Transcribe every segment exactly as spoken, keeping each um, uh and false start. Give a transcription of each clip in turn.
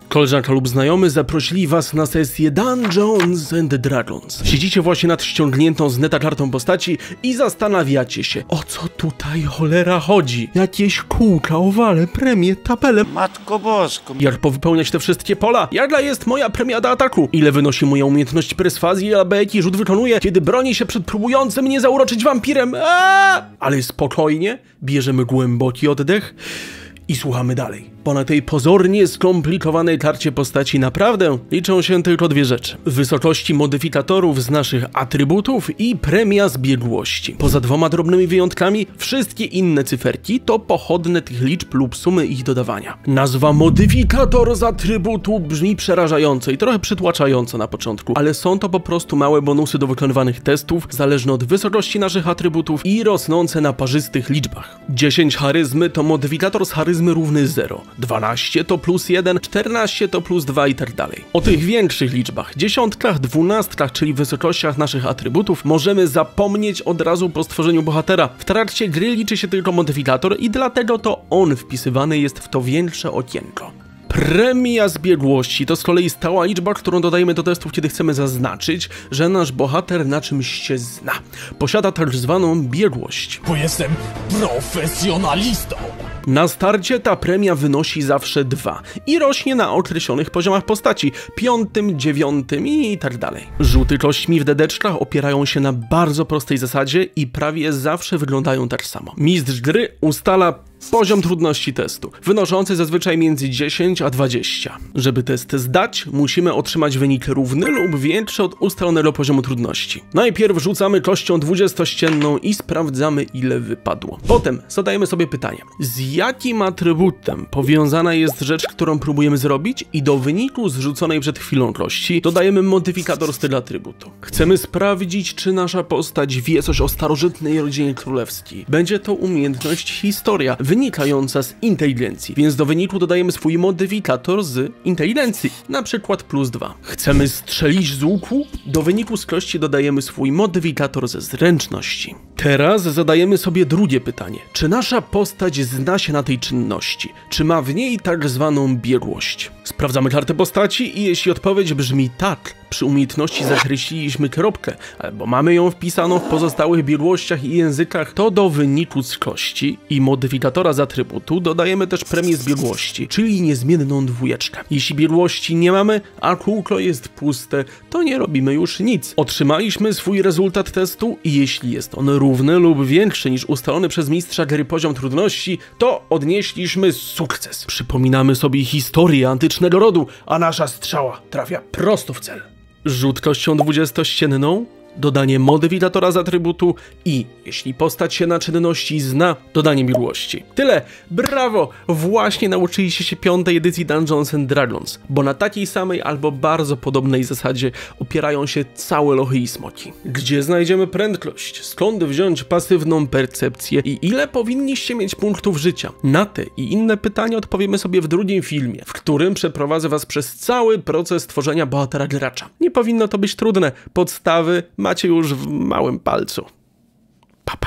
Koleżanka lub znajomy zaprosili was na sesję Dungeons and Dragons. Siedzicie właśnie nad ściągniętą z neta kartą postaci i zastanawiacie się, o co tutaj cholera chodzi. Jakieś kółka, owale, premie, tabele. Matko Bosko. Jak powypełniać te wszystkie pola? Jaka jest moja premia do ataku? Ile wynosi moja umiejętność perswazji, albo jaki rzut wykonuję, kiedy broni się przed próbującym mnie zauroczyć wampirem? Aaaa! Ale spokojnie, bierzemy głęboki oddech i słuchamy dalej. Bo na tej pozornie skomplikowanej karcie postaci naprawdę liczą się tylko dwie rzeczy. Wysokości modyfikatorów z naszych atrybutów i premia zbiegłości. Poza dwoma drobnymi wyjątkami, wszystkie inne cyferki to pochodne tych liczb lub sumy ich dodawania. Nazwa modyfikator z atrybutu brzmi przerażająco i trochę przytłaczająco na początku, ale są to po prostu małe bonusy do wykonywanych testów, zależne od wysokości naszych atrybutów i rosnące na parzystych liczbach. dziesięć charyzmy to modyfikator z charyzmy równy zero. dwanaście to plus jeden, czternaście to plus dwa i tak dalej. O tych większych liczbach, dziesiątkach, dwunastkach, czyli wysokościach naszych atrybutów, możemy zapomnieć od razu po stworzeniu bohatera. W trakcie gry liczy się tylko modyfikator i dlatego to on wpisywany jest w to większe okienko. Premia zbiegłości to z kolei stała liczba, którą dodajemy do testów, kiedy chcemy zaznaczyć, że nasz bohater na czymś się zna. Posiada tak zwaną biegłość. Bo jestem profesjonalistą. Na starcie ta premia wynosi zawsze dwa i rośnie na określonych poziomach postaci, piątym, dziewiątym i tak dalej. Rzuty kośćmi w dedeczkach opierają się na bardzo prostej zasadzie i prawie zawsze wyglądają tak samo. Mistrz gry ustala poziom trudności testu, wynoszący zazwyczaj między dziesięć a dwadzieścia. Żeby test zdać, musimy otrzymać wynik równy lub większy od ustalonego poziomu trudności. Najpierw rzucamy kością dwudziestościenną i sprawdzamy, ile wypadło. Potem zadajemy sobie pytanie, z jakim atrybutem powiązana jest rzecz, którą próbujemy zrobić, i do wyniku zrzuconej przed chwilą kości dodajemy modyfikator z tego atrybutu. Chcemy sprawdzić, czy nasza postać wie coś o starożytnej rodzinie królewskiej. Będzie to umiejętność historia, wynikająca z inteligencji, więc do wyniku dodajemy swój modyfikator z inteligencji, na przykład plus dwa. Chcemy strzelić z łuku? Do wyniku z kości dodajemy swój modyfikator ze zręczności. Teraz zadajemy sobie drugie pytanie. Czy nasza postać zna się na tej czynności? Czy ma w niej tak zwaną biegłość? Sprawdzamy kartę postaci i jeśli odpowiedź brzmi tak, przy umiejętności zakreśliliśmy kropkę, albo mamy ją wpisaną w pozostałych biegłościach i językach, to do wyniku z kości i modyfikatora z atrybutu dodajemy też premię z biegłości, czyli niezmienną dwójeczkę. Jeśli biegłości nie mamy, a kółko jest puste, to nie robimy już nic. Otrzymaliśmy swój rezultat testu i jeśli jest on równy lub większy niż ustalony przez mistrza gry poziom trudności, to odnieśliśmy sukces. Przypominamy sobie historię antycznego rodu, a nasza strzała trafia prosto w cel. Rzut kością dwudziestościenną, dodanie modyfikatora z atrybutu i, jeśli postać się na czynności zna, dodanie biegłości. Tyle! Brawo! Właśnie nauczyliście się piątej edycji Dungeons and Dragons, bo na takiej samej albo bardzo podobnej zasadzie opierają się całe lochy i smoki. Gdzie znajdziemy prędkość? Skąd wziąć pasywną percepcję? I ile powinniście mieć punktów życia? Na te i inne pytania odpowiemy sobie w drugim filmie, w którym przeprowadzę was przez cały proces tworzenia bohatera gracza. Nie powinno to być trudne. Podstawy macie już w małym palcu. Papa.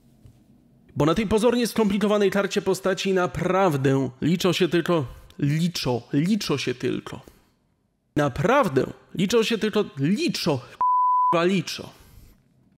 Bo na tej pozornie skomplikowanej karcie postaci naprawdę liczą się tylko... Liczą, liczą się tylko. Naprawdę liczą się tylko... Liczą, k***a liczą.